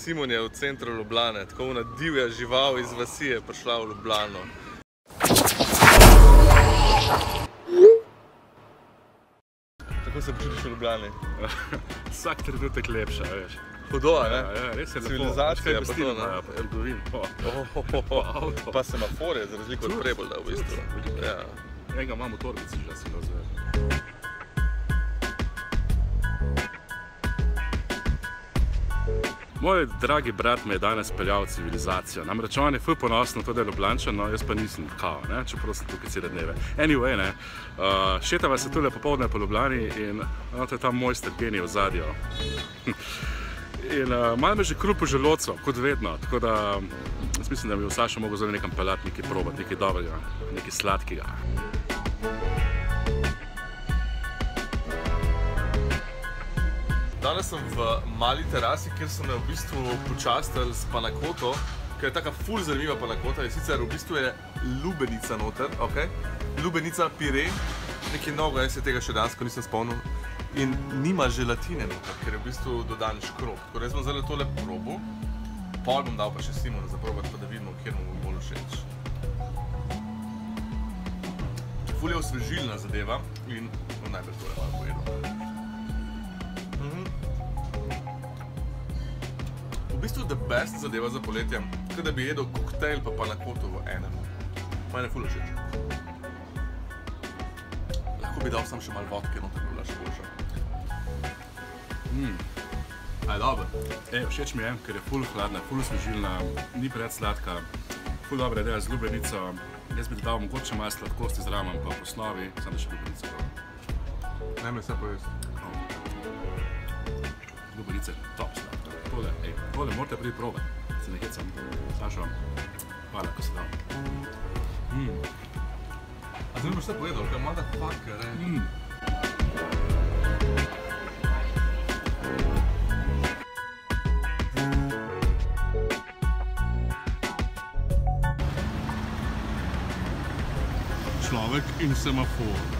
Simon je v centru Ljubljane, tako ona divja žival iz vasi je prišla v Ljubljano. Kako se počutiš v Ljubljani? Vsak trenutek lepša, veš. Hudo, ne? Ja, res je lepo. Civilizacija pa to, ne? Pa trgovin, avto. Pa semaforje, za razliko od Prebolda v bistvu. Enega imam v torbici, že si razvej. Moj dragi brat me je danes peljal v civilizacijo. Namreč on je ful ponosno to, da je Ljubljančan, no jaz pa nisem kao, ne, čeprav sem tukaj cele dneve. Anyway, ne, šetava se tule popoldne po Ljubljani in to je ta mojster genij v zadju. In malo me že kruh po želodcu, kot vedno, tako da jaz mislim, da bi v Sašo mogel zelo nekam peljati, nekaj probati, nekaj dobrega, nekaj sladkega. Danes sem v mali terasi, kjer so me v bistvu počastili s panakoto, ker je taka ful zanimiva panakota, in sicer v bistvu je lubenica noter, ok? Lubenica, pire, nekaj nogo, jaz se tega še danes nisem spomnil, in nima želatine noter, ker je v bistvu dodan škrob. Tako da jaz bom zdaj tole probil, pol bom dal pa še Simonu za probati, pa da vidimo, kjer mu bolj všeč. Ful je osvežilna zadeva in najprej tole malo pojedel. V bistvu the best zadeva za poletje, kot da bi jedel koktejl pa panakoto v enem. Mene ful všeč. Lahko bi dal sam še malo vodke, no tako bi bila še boljša. A je dobro? Všeč mi je, ker je ful hladna, ful osvežilna, ni predsladka, ful dobra ideja z lubenico. Jaz bi dodal mogoče malo sladkosti zraven, pa v osnovi, samo da še lubenico pravim. Ne me vse pojesti. Lubenice, top sladka. Tole morate priti probe, se ne hecam. Sašo, hvala, ko si dal. A zdaj boš vse pojedel, kaj motherfucker, Človek in semafor.